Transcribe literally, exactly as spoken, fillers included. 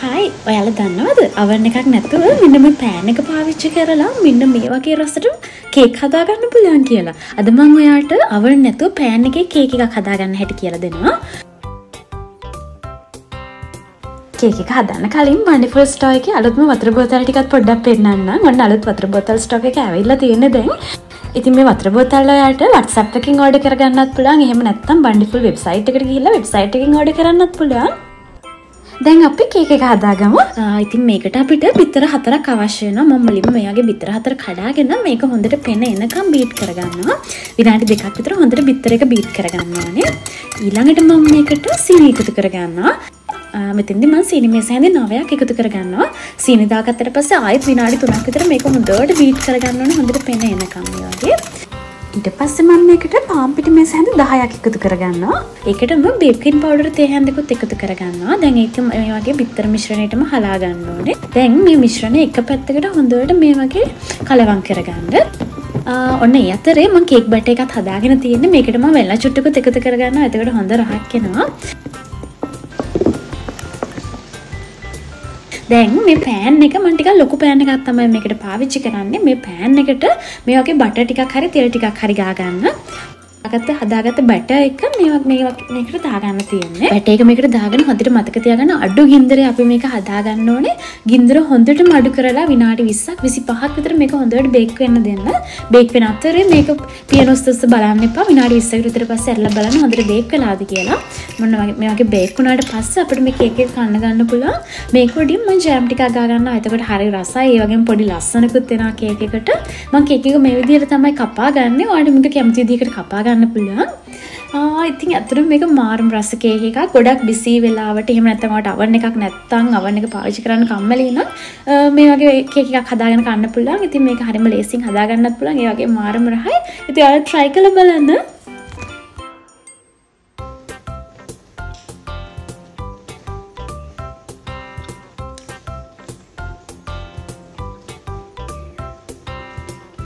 Hi ඔයාලා දන්නවද oven එකක් නැතුව මෙන්න මේ pan එක පාවිච්චි කරලා මෙන්න මේ වගේ රසට කේක් හදා ගන්න පුළුවන් කියලා. අද මම ඔයාලට oven නැතුව pan එකේ කේක් එකක් හදා ගන්න හැටි කියලා දෙනවා. කේක් එක හදන්න කලින් BandiFull ස්ටෝර් එකේ අලුත්ම වතුර බෝතල් ටිකක් පොඩ්ඩක් පෙන්නන්නම්. ඔන්න අලුත් වතුර බෝතල් ස්ටොක් එක ඇවිල්ලා තියෙන්නේ දැන්. ඉතින් මේ වතුර බෝතල් ඔයාලට WhatsApp එකකින් ඕඩර් කරගන්නත් පුළුවන්. එහෙම නැත්නම් BandiFull වෙබ්සයිට් එකට ගිහිල්ලා වෙබ්සයිට් එකකින් ඕඩර් කරන්නත් පුළුවන්. දැන් අපි කේක් එක හදාගමු. ඉතින් මේකට අපිට බිත්තර හතරක් අවශ්‍ය වෙනවා. මම මුලින්ම මෙයාගේ බිත්තර හතර කඩාගෙන මේක හොඳට පෙන එනකම් බීට් කරගන්නවා. විනාඩි දෙකක් විතර හොඳට බිත්තර එක බීට් කරගන්න ඕනේ. ඊළඟට මම මේකට සීනි එකතු කරගන්නවා. මෙතෙන්දි මම සීනි මේස හැන්දේ නවයක් එකතු කරගන්නවා. සීනි දාගත්තට පස්සේ ආයෙත් විනාඩි තුනක් විතර මේක හොඳට බීට් කරගන්න ඕනේ. හොඳට පෙන එනකම් මේ වගේ. ඊට පස්සේ මම මේකට පාන් පිටි මේස හැන්ද දහයක් එකතු කරගන්නවා. ඒකටම බේකින් පවුඩර් තේ හැන්දකුත් එකතු කරගන්නවා. දැන් ඒක මේ වගේ බිත්තර මිශ්‍රණයටම හලා ගන්න ඕනේ. දැන් මේ මිශ්‍රණය එක පැත්තකට හොඳට මේ වගේ කලවම් කරගන්න. ඔන්න ඒ අතරේ මම කේක් බටර් එකත් හදාගෙන තියෙන්නේ. මේකට මම වෙල්ලා චුට්ටකුත් එකතු කරගන්නවා. එතකොට හොඳ රහක් එනවා. දැන් මේ pan එක මම ටිකක් ලොකු pan එකක් තමයි මේකට පාවිච්චි කරන්නේ. මේ pan එකට මේ වගේ බටර් ටිකක් හරි තෙල් ටිකක් හරි ගා ගන්න. අගත්ත හදාගත්ත බටර් එක මේ මේ මේකට දාගන්න තියෙන්නේ. බටර් එක මේකට දාගෙන හොඳට මතක තියාගන්න අඩු ගින්දරේ අපි මේක හදාගන්න ඕනේ. ගින්දර හොඳටම අඩු කරලා විනාඩි විස්සක් විසිපහක් විතර මේක හොඳට බේක් වෙන්න දෙන්න. බේක් වෙන අතරේ මේක පියනොස්තස් බලන්න එපා. විනාඩි විස්සක විතර පස්සේ අරලා බලන්න හොඳට බේක් වෙලාද කියලා. මොන මේ වගේ බේක් වුණාට පස්සේ අපිට මේ කේක් එක කන්න ගන්න පුළුවන්. මේක උඩින් මම ජෑම් ටිකක් ගා ගන්නවා. එතකොට හරි රසයි. ඒ වගේම පොඩි ලස්සනකුත් එනවා කේක් එකට. මම කේක් එක මේ විදිහට තමයි කපා ගන්නෙ. ඔයාලට මේක කැමති විදිහකට කපා ගන්න පුළුවන්. ආ ඉතින් අතරම මේක මාරම් රස කේක් එකක්. ගොඩක් බිසි වෙලාවට එහෙම නැත්නම් ඔයාලට oven එකක් නැත්නම් oven එක පාවිච්චි කරන්න කම්මැලි නම් මේ වගේ කේක් එකක් හදාගෙන කන්න පුළුවන්. ඉතින් මේක හරියම ලේසියෙන් හදා ගන්නත් පුළුවන්. ඒ වගේ මාරම් රහයි. ඉතින් ඔයාලා try කරලා බලන්න.